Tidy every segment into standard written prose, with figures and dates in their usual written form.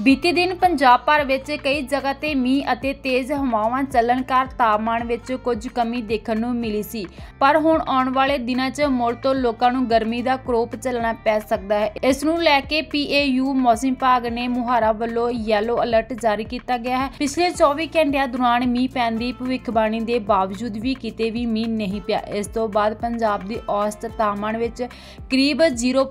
ਬੀਤੇ ਦਿਨ ਪੰਜਾਬ ਭਰ ਵਿੱਚ ਕਈ ਜਗ੍ਹਾ ਤੇ ਮੀਂਹ ਅਤੇ ਤੇਜ਼ ਹਵਾਵਾਂ ਚੱਲਣ ਕਾਰਨ ਤਾਪਮਾਨ ਵਿੱਚ ਕੁਝ ਕਮੀ ਦੇਖਣ ਨੂੰ ਮਿਲੀ ਸੀ। ਪਰ ਹੁਣ ਆਉਣ ਵਾਲੇ ਦਿਨਾਂ 'ਚ ਮੁੜ ਤੋਂ ਲੋਕਾਂ ਨੂੰ ਗਰਮੀ ਦਾ ਕਰੋਪ ਝੱਲਣਾ ਪੈ ਸਕਦਾ ਹੈ। ਇਸ ਨੂੰ ਲੈ ਕੇ PAU ਮੌਸਮ ਵਿਭਾਗ ਨੇ ਮੁਹਾਰਾ ਵੱਲੋਂ ਯੈਲੋ ਅਲਰਟ ਜਾਰੀ ਕੀਤਾ ਗਿਆ ਹੈ। ਪਿਛਲੇ 24 ਘੰਟਿਆਂ ਦੌਰਾਨ ਮੀਂਹ ਪੈਣ ਦੀ ਭਵਿੱਖਬਾਣੀ ਦੇ ਬਾਵਜੂਦ ਵੀ ਕਿਤੇ ਵੀ ਮੀਂਹ ਨਹੀਂ ਪਿਆ। ਇਸ ਤੋਂ ਬਾਅਦ ਪੰਜਾਬ ਦੀ ਔਸਤ ਤਾਪਮਾਨ ਵਿੱਚ ਕਰੀਬ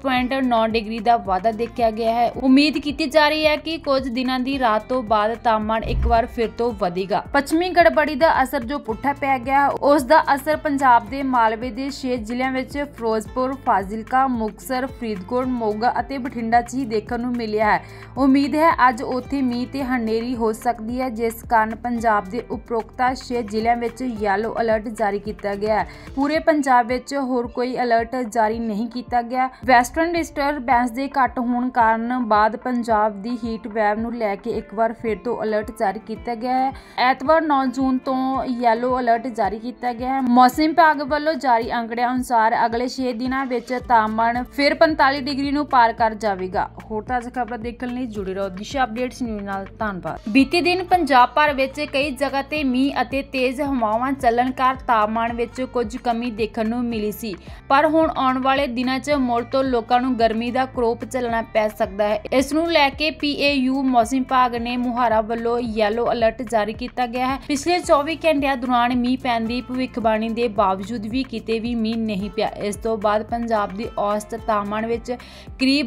0.9 ਡਿਗਰੀ ਦਾ ਵਾਧਾ ਦੇਖਿਆ ਗਿਆ ਹੈ। ਉਮੀਦ ਕੀਤੀ ਜਾ ਰਹੀ ਹੈ ਕਿ ਕੁਝ ਦਿਨਾਂ ਦੀ ਰਾਤ ਤੋਂ ਬਾਅਦ ਤਾਪਮਾਨ ਇੱਕ ਵਾਰ ਫਿਰ ਤੋਂ ਵਧੇਗਾ। ਪੱਛਮੀ ਗੜਬੜੀ ਦਾ ਅਸਰ ਜੋ ਪੁੱਠਾ ਪੈ ਗਿਆ, ਉਸ ਦਾ ਅਸਰ ਪੰਜਾਬ ਦੇ ਮਾਲਵੇ ਦੇ 6 ਜ਼ਿਲ੍ਹਿਆਂ ਵਿੱਚ ਫਿਰੋਜ਼ਪੁਰ, ਫਾਜ਼ਿਲਕਾ, ਮੁਕਤਸਰ, ਫਰੀਦਕੋਟ, ਮੋਗਾ ਅਤੇ ਬਠਿੰਡਾ 'ਚ ਹੀ ਦੇਖਣ ਨੂੰ ਮਿਲਿਆ ਹੈ। ਉਮੀਦ ਹੈ ਅੱਜ ਉੱਥੇ ਮੀਂਹ ਤੇ ਹਨੇਰੀ ਹੋ ਸਕਦੀ ਹੈ, ਜਿਸ ਕਾਰਨ ਪੰਜਾਬ ਦੇ ਉਪਰੋਕਤ 6 ਜ਼ਿਲ੍ਹਿਆਂ ਵਿੱਚ ਯੈਲੋ ਅਲਰਟ ਜਾਰੀ ਕੀਤਾ ਗਿਆ ਹੈ। ਪੂਰੇ ਪੰਜਾਬ ਵਿੱਚ ਹੋਰ ਕੋਈ ਅਲਰਟ ਜਾਰੀ ਨਹੀਂ ਕੀਤਾ ਗਿਆ। ਵੈਸਟਰਨ ਡਿਸਟਰਬੈਂਸ ਦੇ ਘੱਟ ਹੋਣ ਕਾਰਨ ਬਾਅਦ ਪੰਜਾਬ ਦੀ ਹੀਟ ਵੈਵ ਨੂੰ ਲੈ ਕੇ ਇੱਕ ਵਾਰ ਫਿਰ ਤੋਂ ਅਲਰਟ ਜਾਰੀ ਕੀਤਾ ਗਿਆ ਹੈ। ਐਤਵਾਰ 9 ਜੂਨ ਤੋਂ ਯੈਲੋ ਅਲਰਟ ਜਾਰੀ ਕੀਤਾ ਗਿਆ ਹੈ। ਮੌਸਮ ਵਿਭਾਗ ਵੱਲੋਂ ਜਾਰੀ ਅੰਕੜਿਆਂ ਅਨੁਸਾਰ ਅਗਲੇ 6 ਦਿਨਾਂ ਵਿੱਚ ਤਾਪਮਾਨ ਫਿਰ 45 ਡਿਗਰੀ ਨੂੰ ਪਾਰ ਕਰ ਜਾਵੇਗਾ। ਹੋਰ ਤਾਜ਼ਾ ਖਬਰਾਂ ਦੇਖਣ ਲਈ ਜੁੜੇ ਰਹੋ ਦਿਸ਼ਾ ਅਪਡੇਟਸ ਨਿਊਜ਼ ਨਾਲ। ਧੰਨਵਾਦ। ਬੀਤੇ ਦਿਨ ਪੰਜਾਬ ਭਰ ਵਿੱਚ ਕਈ ਜਗ੍ਹਾ ਤੇ ਮੀਂਹ ਅਤੇ ਤੇਜ਼ ਹਵਾਵਾਂ ਚੱਲਣ ਕਾਰਨ ਤਾਪਮਾਨ ਵਿੱਚ ਕੁਝ ਕਮੀ ਦੇਖਣ ਨੂੰ ਮਿਲੀ ਸੀ। ਪਰ ਹੁਣ ਆਉਣ ਵਾਲੇ ਦਿਨਾਂ 'ਚ ਮੁੜ ਤੋਂ ਲੋਕਾਂ ਨੂੰ ਗਰਮੀ ਦਾ ਕਰੋਪ ਝੱਲਣਾ ਪੈ ਸਕਦਾ ਹੈ। ਇਸ ਨੂੰ ਲੈ ਕੇ PAU ਮੌਸਮ ਵਿਭਾਗ ਨੇ ਮੁਹਾਰਾ ਵੱਲੋਂ ਯੈਲੋ ਅਲਰਟ ਜਾਰੀ ਕੀਤਾ ਗਿਆ ਹੈ। ਪਿਛਲੇ 24 ਘੰਟਿਆਂ ਦੌਰਾਨ ਮੀਂਹ ਪੈਣ ਦੀ ਭਵਿੱਖਬਾਣੀ ਦੇ ਬਾਵਜੂਦ ਵੀ ਕਿਤੇ ਵੀ ਮੀਂਹ ਨਹੀਂ ਪਿਆ। ਇਸ ਤੋਂ ਬਾਅਦ ਪੰਜਾਬ ਦੀ ਔਸਤ ਤਾਪਮਾਨ ਵਿੱਚ ਕਰੀਬ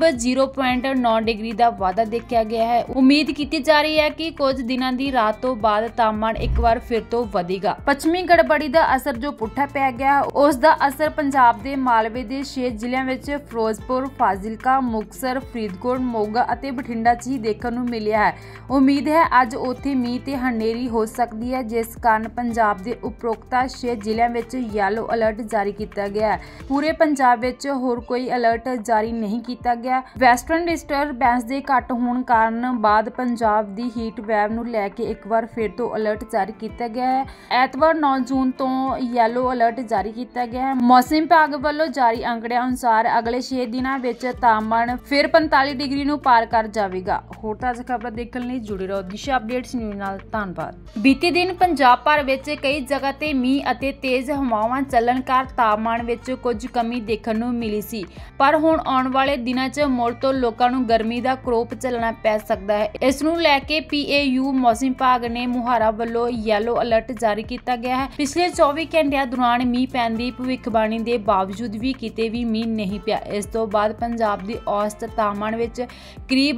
0.9 ਡਿਗਰੀ ਦਾ ਵਾਧਾ ਦੇਖਿਆ ਗਿਆ ਹੈ। ਉਮੀਦ ਕੀਤੀ ਜਾ ਰਹੀ ਹੈ ਕਿ ਕੁਝ ਦਿਨਾਂ ਦੀ ਰਾਤ ਤੋਂ ਬਾਅਦ ਤਾਪਮਾਨ ਇੱਕ ਵਾਰ ਫਿਰ ਤੋਂ ਵਧੇਗਾ। ਪੱਛਮੀ ਗੜਬੜੀ ਦਾ ਅਸਰ ਜੋ ਪੁੱਠਾ ਪੈ ਗਿਆ, ਉਸ ਦਾ ਅਸਰ ਪੰਜਾਬ ਦੇ ਮਾਲਵੇ ਦੇ 6 ਜ਼ਿਲ੍ਹਿਆਂ ਵਿੱਚ ਫਿਰੋਜ਼ਪੁਰ, ਫਾਜ਼ਿਲਕਾ, ਮੁਕਤਸਰ, ਫਰੀਦਕੋਟ, ਮੋਗਾ ਅਤੇ ਬਠਿੰਡਾ 'ਚ ਹੀ ਦੇਖਣ ਨੂੰ ਮਿਲਿਆ ਹੈ। ਉਮੀਦ ਹੈ ਅੱਜ ਉੱਥੇ ਮੀਂਹ ਤੇ ਹਨੇਰੀ ਹੋ ਸਕਦੀ ਹੈ, ਜਿਸ ਕਾਰਨ ਪੰਜਾਬ ਦੇ ਉਪਰੋਕਤ 6 ਜ਼ਿਲ੍ਹਿਆਂ ਵਿੱਚ ਯੈਲੋ ਅਲਰਟ ਜਾਰੀ ਕੀਤਾ ਗਿਆ ਹੈ। ਪੂਰੇ ਪੰਜਾਬ ਵਿੱਚ ਹੋਰ ਕੋਈ ਅਲਰਟ ਜਾਰੀ ਨਹੀਂ ਕੀਤਾ ਗਿਆ। ਵੈਸਟਰਨ ਡਿਸਟਰਬੈਂਸ ਦੇ ਘੱਟ ਹੋਣ ਕਾਰਨ ਬਾਅਦ ਪੰਜਾਬ ਦੀ ਹੀਟ ਵੈਵ ਨੂੰ ਲੈ ਕੇ ਇੱਕ ਵਾਰ ਫਿਰ ਤੋਂ ਅਲਰਟ ਜਾਰੀ ਕੀਤਾ ਗਿਆ ਹੈ। ਐਤਵਾਰ 9 ਜੂਨ ਤੋਂ ਯੈਲੋ ਅਲਰਟ ਜਾਰੀ ਕੀਤਾ ਗਿਆ ਹੈ। ਮੌਸਮ ਵਿਭਾਗ ਵੱਲੋਂ ਜਾਰੀ ਅੰਕੜਿਆਂ ਅਨੁਸਾਰ ਅਗਲੇ 6 ਦਿਨਾਂ ਵਿੱਚ ਤਾਪਮਾਨ ਫਿਰ 45 ਡਿਗਰੀ ਨੂੰ ਪਾਰ ਕਰ ਜਾਵੇਗਾ। ਹੋਰ ਤਾਜ਼ਾ ਖਬਰਾਂ ਦੇਖਣ ਲਈ ਜੁੜੇ ਰਹੋ ਦਿਸ਼ਾ ਅਪਡੇਟਸ ਨਿਊਜ਼ ਨਾਲ। ਧੰਨਵਾਦ। ਬੀਤੇ ਦਿਨ ਪੰਜਾਬ ਭਰ ਵਿੱਚ ਕਈ ਜਗ੍ਹਾ ਤੇ ਮੀਂਹ ਅਤੇ ਤੇਜ਼ ਹਵਾਵਾਂ ਚੱਲਣ ਕਾਰਨ ਤਾਪਮਾਨ ਵਿੱਚ ਕੁਝ ਕਮੀ ਦੇਖਣ ਨੂੰ ਮਿਲੀ ਸੀ। ਪਰ ਹੁਣ ਆਉਣ ਵਾਲੇ ਦਿਨਾਂ 'ਚ ਮੁੜ ਤੋਂ ਲੋਕਾਂ ਨੂੰ ਗਰਮੀ ਦਾ ਕਰੋਪ ਝੱਲਣਾ ਪੈ ਸਕਦਾ ਹੈ। ਇਸ ਨੂੰ ਲੈ ਕੇ PAU ਮੌਸਮ ਵਿਭਾਗ ਨੇ ਮੁਹਾਰਾ ਵੱਲੋਂ ਯੈਲੋ ਅਲਰਟ ਜਾਰੀ ਕੀਤਾ ਗਿਆ ਹੈ। ਪਿਛਲੇ 24 ਘੰਟਿਆਂ ਦੌਰਾਨ ਮੀਂਹ ਪੈਣ ਦੀ ਭਵਿੱਖਬਾਣੀ ਦੇ ਬਾਵਜੂਦ ਵੀ ਕਿਤੇ ਵੀ ਮੀਂਹ ਨਹੀਂ ਪਿਆ। ਇਸ ਤੋਂ ਬਾਅਦ ਪੰਜਾਬ ਦੀ ਔਸਤ ਤਾਪਮਾਨ ਵਿੱਚ ਕਰੀਬ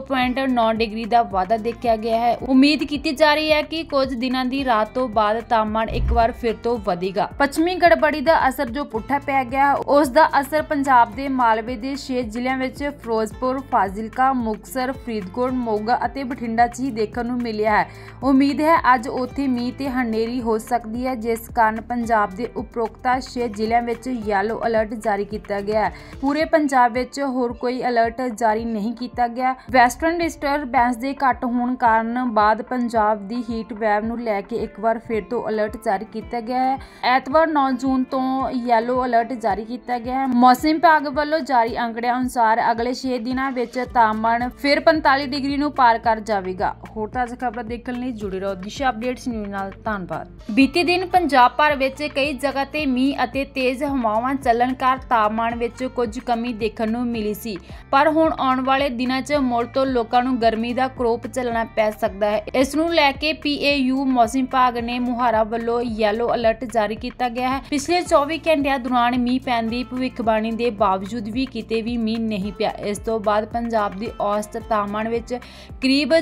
0.9 ਡਿਗਰੀ ਦਾ ਵਾਧਾ ਦੇਖਿਆ ਗਿਆ ਹੈ। ਉਮੀਦ ਕੀਤੀ ਜਾ ਰਹੀ ਹੈ ਕਿ ਕੁਝ ਦਿਨਾਂ ਦੀ ਰਾਤ ਤੋਂ ਬਾਅਦ ਤਾਪਮਾਨ ਇੱਕ ਵਾਰ ਫਿਰ ਤੋਂ ਵਧੇਗਾ। ਪੱਛਮੀ ਗੜਬੜੀ ਦਾ ਅਸਰ ਜੋ ਪੁੱਠਾ ਪੈ ਗਿਆ, ਉਸ ਦਾ ਅਸਰ ਪੰਜਾਬ ਦੇ ਮਾਲਵੇ ਦੇ 6 ਜ਼ਿਲ੍ਹਿਆਂ ਵਿੱਚ ਫਿਰੋਜ਼ਪੁਰ, ਫਾਜ਼ਿਲਕਾ, ਮੁਕਤਸਰ, ਫਰੀਦਕੋਟ, ਮੋਗਾ ਅਤੇ ਬਠਿੰਡਾ 'ਚ ਹੀ ਦੇਖਣ ਨੂੰ ਮਿਲਿਆ ਹੈ। ਉਮੀਦ ਹੈ ਅੱਜ ਉੱਥੇ ਮੀਂਹ ਤੇ ਹਨੇਰੀ ਹੋ ਸਕਦੀ ਹੈ, ਜਿਸ ਕਾਰਨ ਪੰਜਾਬ ਦੇ ਉਪਰੋਕਤ 6 ਜ਼ਿਲ੍ਹਿਆਂ ਵਿੱਚ ਯੈਲੋ ਅਲਰਟ ਜਾਰੀ ਕੀਤਾ ਗਿਆ ਹੈ। ਪੂਰੇ ਪੰਜਾਬ ਵਿੱਚ ਹੋਰ ਕੋਈ ਅਲਰਟ ਜਾਰੀ ਨਹੀਂ ਕੀਤਾ ਗਿਆ। ਵੈਸਟਰਨ ਡਿਸਟਰਬੈਂਸ ਦੇ ਘੱਟ ਹੋਣ ਕਾਰਨ ਬਾਅਦ ਪੰਜਾਬ ਦੀ ਹੀਟ ਵੈਵ ਨੂੰ ਲੈ ਕੇ ਇੱਕ ਵਾਰ ਫਿਰ ਤੋਂ ਅਲਰਟ ਜਾਰੀ ਕੀਤਾ ਗਿਆ ਹੈ। ਐਤਵਾਰ 9 ਜੂਨ ਤੋਂ ਯੈਲੋ ਅਲਰਟ ਜਾਰੀ ਕੀਤਾ ਗਿਆ ਹੈ। ਮੌਸਮ ਵਿਭਾਗ ਵੱਲੋਂ ਜਾਰੀ ਅੰਕੜਿਆਂ ਅਨੁਸਾਰ ਅਗਲੇ 6 ਦਿਨਾਂ ਵਿੱਚ ਤਾਪਮਾਨ ਫਿਰ 45 ਡਿਗਰੀ ਨੂੰ ਪਾਰ ਕਰ ਜਾਵੇਗਾ। ਹੋਰ ਤਾਜ਼ਾ ਖਬਰਾਂ ਦੇਖਣ ਲਈ ਜੁੜੇ ਰਹੋ ਦਿਸ਼ਾ ਅਪਡੇਟਸ ਨਿਊਜ਼ ਨਾਲ। ਧੰਨਵਾਦ। ਬੀਤੇ ਦਿਨ ਪੰਜਾਬ ਭਰ ਵਿੱਚ ਕਈ ਜਗ੍ਹਾ ਤੇ ਮੀਂਹ ਅਤੇ ਤੇਜ਼ ਹਵਾਵਾਂ ਚੱਲਣ ਕਾਰਨ ਤਾਪਮਾਨ ਵਿੱਚ ਕੁਝ ਕਮੀ ਦੇਖਣ ਨੂੰ ਮਿਲੀ ਸੀ। ਪਰ ਹੁਣ ਆਉਣ ਵਾਲੇ ਦਿਨਾਂ 'ਚ ਮੁੜ ਤੋਂ ਲੋਕਾਂ ਨੂੰ ਗਰਮੀ ਦਾ ਕਰੋਪ ਝੱਲਣਾ ਪੈ ਸਕਦਾ ਹੈ। ਇਸ ਨੂੰ ਲੈ ਕੇ PAU ਮੌਸਮ ਵਿਭਾਗ ਨੇ ਮੁਹਾਰਾ ਵੱਲੋਂ ਯੈਲੋ ਅਲਰਟ ਜਾਰੀ ਕੀਤਾ ਗਿਆ ਹੈ। ਪਿਛਲੇ 24 ਘੰਟਿਆਂ ਦੌਰਾਨ ਮੀਂਹ ਪੈਣ ਦੀ ਭਵਿੱਖਬਾਣੀ ਦੇ ਬਾਵਜੂਦ ਵੀ ਕਿਤੇ ਵੀ ਮੀਂਹ ਨਹੀਂ ਪਿਆ। ਇਸ ਤੋਂ ਬਾਅਦ ਪੰਜਾਬ ਦੀ ਔਸਤ ਤਾਪਮਾਨ ਵਿੱਚ ਕਰੀਬ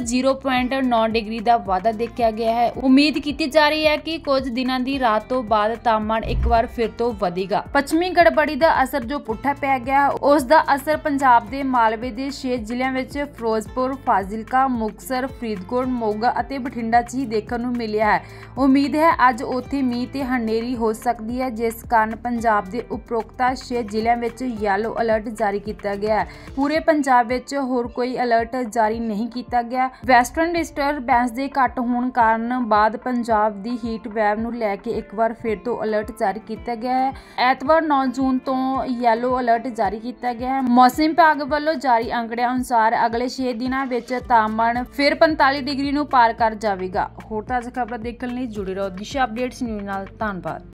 0.9 ਡਿਗਰੀ ਦਾ ਵਾਧਾ ਦੇਖਿਆ ਗਿਆ ਹੈ। ਉਮੀਦ ਕੀਤੀ ਜਾ ਰਹੀ ਹੈ ਕਿ ਕੁਝ ਦਿਨਾਂ ਦੀ ਰਾਤ ਤੋਂ ਬਾਅਦ ਤਾਪਮਾਨ ਇੱਕ ਵਾਰ ਫਿਰ ਤੋਂ ਵਧੇਗਾ। ਪੱਛਮੀ ਗੜਬੜੀ ਦਾ ਅਸਰ ਜੋ ਪੁੱਠਾ ਪੈ ਗਿਆ, ਉਸ ਦਾ ਅਸਰ ਪੰਜਾਬ ਦੇ ਮਾਲਵੇ ਦੇ 6 ਜ਼ਿਲ੍ਹਿਆਂ ਵਿੱਚ ਫਿਰੋਜ਼ਪੁਰ, ਫਾਜ਼ਿਲਕਾ, ਮੁਕਤਸਰ, ਫਰੀਦਕੋਟ, ਮੋਗਾ ਅਤੇ ਬਠਿੰਡਾ 'ਚ ਹੀ ਦੇਖਣ ਨੂੰ ਮਿਲਿਆ ਹੈ। ਉਮੀਦ ਹੈ ਅੱਜ ਉੱਥੇ ਮੀਂਹ ਤੇ ਹਨੇਰੀ ਹੋ ਸਕਦੀ ਹੈ, ਜਿਸ ਕਾਰਨ ਪੰਜਾਬ ਦੇ ਉਪਰੋਕਤ 6 ਜ਼ਿਲ੍ਹਿਆਂ ਵਿੱਚ ਯੈਲੋ ਅਲਰਟ ਜਾਰੀ ਕੀਤਾ ਗਿਆ ਹੈ। ਪੂਰੇ ਪੰਜਾਬ ਵਿੱਚ ਹੋਰ ਕੋਈ ਅਲਰਟ ਜਾਰੀ ਨਹੀਂ ਕੀਤਾ ਗਿਆ। ਵੈਸਟਰਨ ਡਿਸਟਰਬੈਂਸ ਦੇ ਘੱਟ ਹੋਣ ਕਾਰਨ ਬਾਅਦ ਪੰਜਾਬ ਦੀ ਹੀਟ ਵੈਵ ਨੂੰ ਲੈ ਕੇ ਇੱਕ ਵਾਰ ਫਿਰ ਤੋਂ ਅਲਰਟ ਜਾਰੀ ਕੀਤਾ ਗਿਆ ਹੈ। ਐਤਵਾਰ 9 ਜੂਨ ਤੋਂ ਯੈਲੋ ਅਲਰਟ ਜਾਰੀ ਕੀਤਾ ਗਿਆ ਹੈ। ਮੌਸਮ ਵਿਭਾਗ ਵੱਲੋਂ ਜਾਰੀ ਅੰਕੜਿਆਂ ਅਨੁਸਾਰ ਅਗਲੇ 6 ਦਿਨਾਂ ਦਿਨਾਂ ਵਿੱਚ ਤਾਪਮਾਨ ਫਿਰ 45 ਡਿਗਰੀ ਨੂੰ ਪਾਰ ਕਰ ਜਾਵੇਗਾ। ਹੋਰ ਤਾਜ਼ਾ ਖਬਰਾਂ ਦੇਖਣ ਲਈ ਜੁੜੇ ਰਹੋ ਦਿਸ਼ਾ ਅਪਡੇਟਸ ਨਿਊਜ਼ ਨਾਲ। ਧੰਨਵਾਦ।